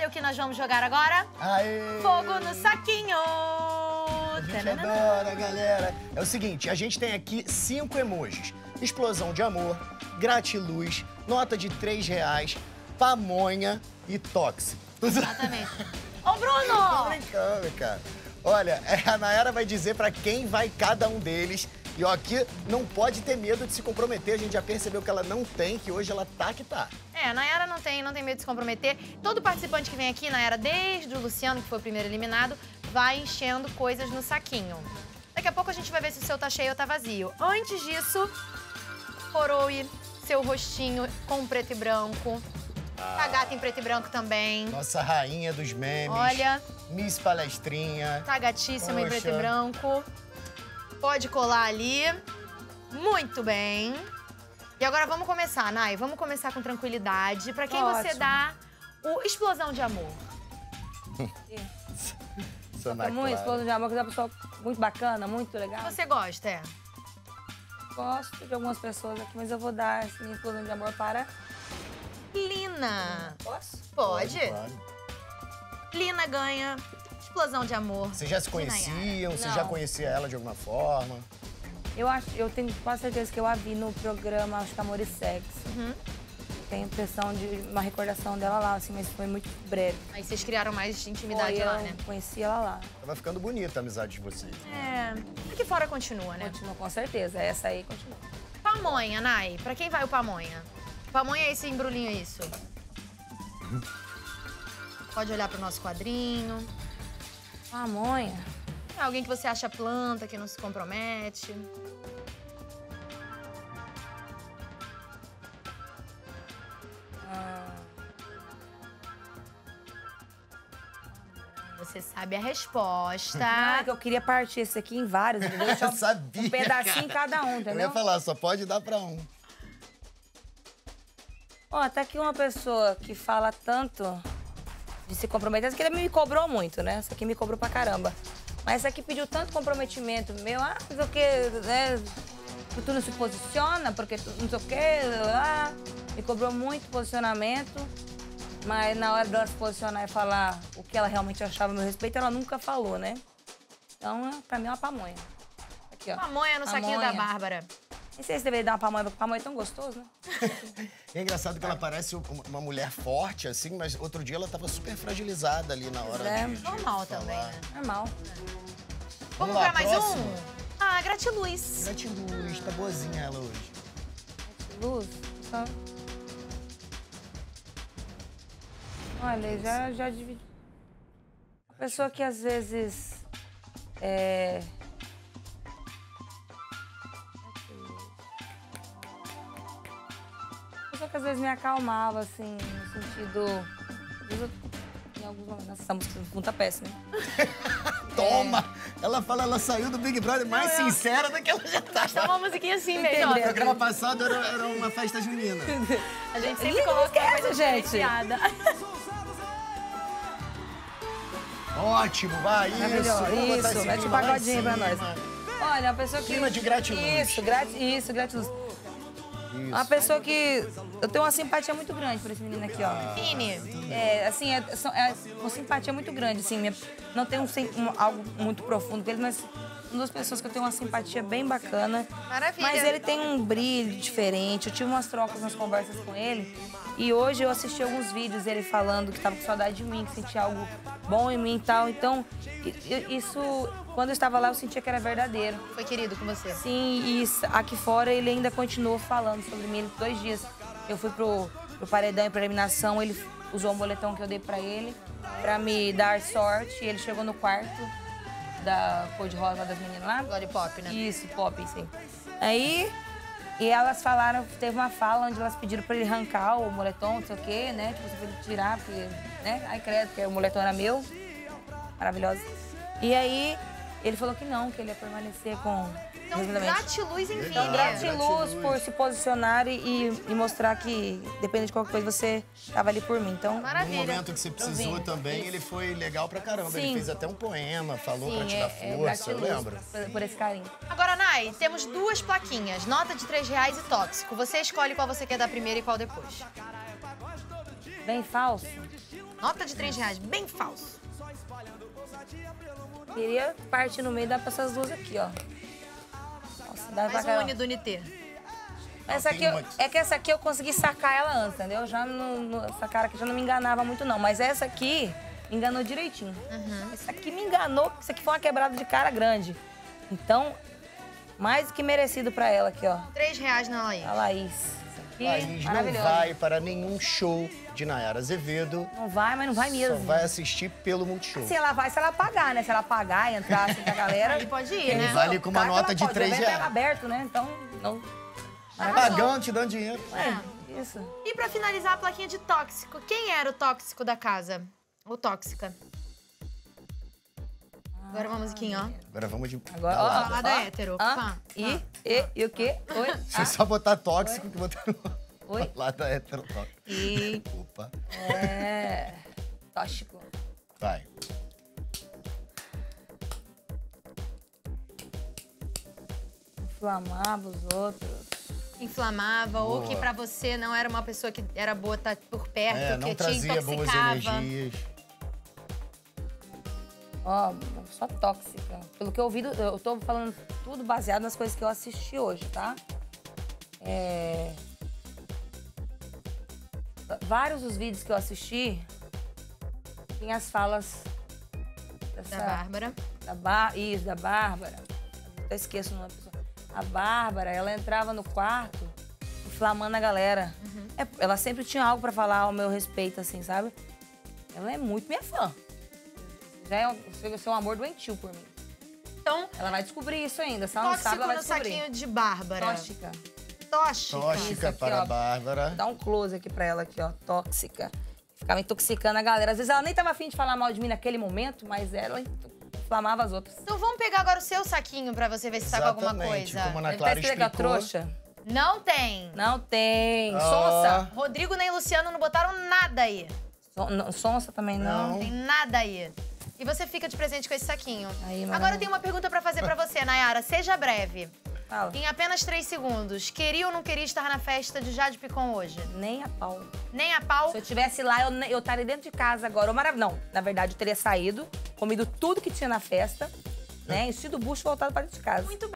o que nós vamos jogar agora? Aê! Fogo no saquinho! A gente adora, galera. É o seguinte, a gente tem aqui 5 emojis. Explosão de amor, gratiluz, nota de R$3, pamonha e tóxico. Exatamente. Ô, Tô Bruno! brincando, cara. Olha, a Nayara vai dizer pra quem vai cada um deles. E ó, aqui não pode ter medo de se comprometer. A gente já percebeu que ela não tem, que hoje ela tá que tá. A Nayara não tem medo de se comprometer. Todo participante que vem aqui, Nayara, desde o Luciano, que foi o primeiro eliminado, vai enchendo coisas no saquinho. Daqui a pouco a gente vai ver se o seu tá cheio ou tá vazio. Antes disso, coroe seu rostinho com preto e branco. A gata em preto e branco também. Nossa rainha dos memes. Olha. Miss Palestrinha. Tá gatíssima em preto e Poxa. branco. Pode colar ali. Muito bem. E agora vamos começar, Nay. Vamos começar com tranquilidade. Pra quem você Ótimo. dá o explosão de amor? Sana Muito, Clara. esposa de amor, que é uma pessoa muito bacana, muito legal. Você gosta, é? Gosto de algumas pessoas aqui, mas eu vou dar essa minha explosão de amor para... Lina. Posso? Pode? Claro. Lina ganha explosão de amor. Vocês já se de conheciam? Nayara. Você Não. já conhecia ela de alguma forma? Eu tenho quase certeza que eu a vi no programa, acho que Amor e Sexo. Uhum. Tenho a impressão de uma recordação dela lá, assim, mas foi muito breve. Aí vocês criaram mais intimidade Foi, lá, eu né? conheci ela lá. Tava ficando bonita a amizade de vocês. É. Aqui fora continua, né? Continua, com certeza. Essa aí continua. Pamonha, Nay. Pra quem vai o pamonha? Pamonha é esse embrulhinho, isso. Pode olhar pro nosso quadrinho. Pamonha. É alguém que você acha planta, que não se compromete. Você sabe a resposta. Ah, que eu queria partir esse aqui em vários, entendeu? Deixar Eu sabia, um pedacinho em cara. cada um, Eu entendeu? ia falar, só pode dar pra um. Ó, tá aqui uma pessoa que fala tanto de se comprometer. Essa aqui também me cobrou muito, né? Essa aqui me cobrou pra caramba. Mas essa aqui pediu tanto comprometimento meu. Ah, não sei o quê, né? Que tu não se posiciona, porque tu não sei o quê. Ah, me cobrou muito posicionamento. Mas na hora dela se posicionar e falar o que ela realmente achava a meu respeito, ela nunca falou, né? Então, pra mim, é uma pamonha. Aqui, ó. Pamonha no saquinho da Pamonha. Bárbara. Nem sei se deveria dar uma pamonha, porque pamonha é tão gostoso, né? É engraçado que ela parece uma mulher forte, assim, mas outro dia ela tava super fragilizada ali na hora É, de Normal falar. também, né? Normal. Vamos lá, pra mais próximo. um? Ah, gratiluz. Gratiluz, tá boazinha ela hoje. Luz, só... Olha, já dividi. Pessoa que às vezes Pessoa que às vezes me acalmava, assim, no sentido. Em alguns momentos. Nossa, essa música tá péssima. Toma! Ela fala, ela saiu do Big Brother mais sincera do que ela já tá. Tá uma musiquinha assim mesmo, No ó. programa passado era uma festa junina. A gente sempre Ih, coloca uma esquece, coisa gente. diferenciada. Ótimo, vai, isso. Vamos botar Isso, esse mete um clima lá em pagodinho pra nós. cima. Olha, uma pessoa que... Clima de gratiluz. Isso, gratiluz. Uma pessoa que... Eu tenho uma simpatia muito grande por esse menino aqui, ó. Fini. É, assim, é uma simpatia muito grande, assim. Não tem algo muito profundo com ele, mas são duas pessoas que eu tenho uma simpatia bem bacana. Maravilha. Mas ele tem um brilho diferente. Eu tive umas trocas, umas conversas com ele. E hoje eu assisti alguns vídeos dele falando que tava com saudade de mim, que sentia algo bom em mim e tal. Então, isso, quando eu estava lá, eu sentia que era verdadeiro. Foi querido com você? Sim, e aqui fora ele ainda continuou falando sobre mim. Ele, 2 dias eu fui pro paredão e pra eliminação, ele usou o boletão que eu dei pra ele pra me dar sorte. E ele chegou no quarto da cor de rosa das meninas lá. Lollipop, né? Isso, pop, sim. Aí, e elas falaram, teve uma fala onde elas pediram pra ele arrancar o moletom, não sei o quê, né? Tipo, pra ele tirar, porque, né? Ai, credo, porque o moletom era meu. Maravilhosa. E aí, ele falou que não, que ele ia permanecer com... Então, resolutamente. gratiluz em Então, vida. gratiluz por se posicionar e mostrar que, dependendo de qualquer coisa, você estava ali por mim. Então, No Maravilha. momento que você precisou vim. também, ele foi legal pra caramba. Ele Sim. fez até um poema, falou pra sim, te dar força, eu gratiluz lembro. por esse carinho. Agora, Nay, temos 2 plaquinhas. Nota de R$3 e tóxico. Você escolhe qual você quer dar primeiro e qual depois. Bem falso. Nota de R$3, bem falso. Queria partir no meio e dar pra essas duas aqui, ó. Nossa, dá pra Mais um caramba. Uni do Unité. Essa aqui, é que essa aqui eu consegui sacar ela antes, entendeu? Já essa cara aqui já não me enganava muito, não. Mas essa aqui me enganou direitinho. Essa aqui me enganou, isso aqui foi uma quebrada de cara grande. Então, mais do que merecido pra ela aqui, ó. R$3 na Laís. A Laís. Isso aqui, Laís não maravilhosa. vai para nenhum show de Nayara Azevedo. Não vai, mas não vai mesmo. Só vai assistir pelo Multishow. Se ela vai, se ela pagar, né? Se ela pagar e entrar assim com a galera... Aí pode ir, Ele né? vale com uma Claro que nota ela de pode, o evento R$3. é aberto, né? Então, não... Pagando, te dando dinheiro. É, isso. E pra finalizar a plaquinha de tóxico, quem era o tóxico da casa? Ou tóxica? Agora uma musiquinha, ó. Agora vamos de... Agora, balada. ó, Balada hétero. Pá, E o quê? Oi? Se só botar tóxico, que botar Oi? balada hétero tóxico. E... Opa. É... Tóxico. Vai. Inflamava os outros. Inflamava, ou Boa. que pra você não era uma pessoa que era boa estar por perto, Não que te trazia boas intoxicava. energias. Ó, só tóxica. Pelo que eu ouvi, eu tô falando tudo baseado nas coisas que eu assisti hoje, tá? Vários dos vídeos que eu assisti tinha as falas dessa... Da Bárbara. Isso, da Bárbara. Eu esqueço o nome da pessoa. A Bárbara, ela entrava no quarto inflamando a galera. Ela sempre tinha algo pra falar ao meu respeito, assim, sabe? Ela é muito minha fã. Já chega a ser um amor doentio por mim. Então, Ela vai descobrir isso ainda. Se ela não tóxico sabe, ela vai no descobrir. saquinho de Bárbara. Tóxica. Tóxica. Tóxica Isso aqui, para ó. a Bárbara. Dá um close aqui pra ela aqui, ó. Tóxica. Ficava intoxicando a galera. Às vezes ela nem tava afim de falar mal de mim naquele momento, mas ela inflamava as outras. Então vamos pegar agora o seu saquinho pra você ver se tá com alguma Exatamente, coisa. como a Ana Ele tá Clara escrito a explicou. trouxa? Não tem. Não tem. Ó. Sonsa? Rodrigo nem Luciano não botaram nada aí. Sonsa também não. Não tem nada aí. E você fica de presente com esse saquinho. Aí, Agora maravilha. eu tenho uma pergunta pra fazer pra você, Nayara. Seja breve. Fala. Em apenas 3 segundos. Queria ou não queria estar na festa de Jade Picon hoje? Nem a pau. Nem a pau. Se eu estivesse lá, eu estaria dentro de casa agora. Não, na verdade, eu teria saído, comido tudo que tinha na festa, né? Enchido o bucho e voltado para dentro de casa. Muito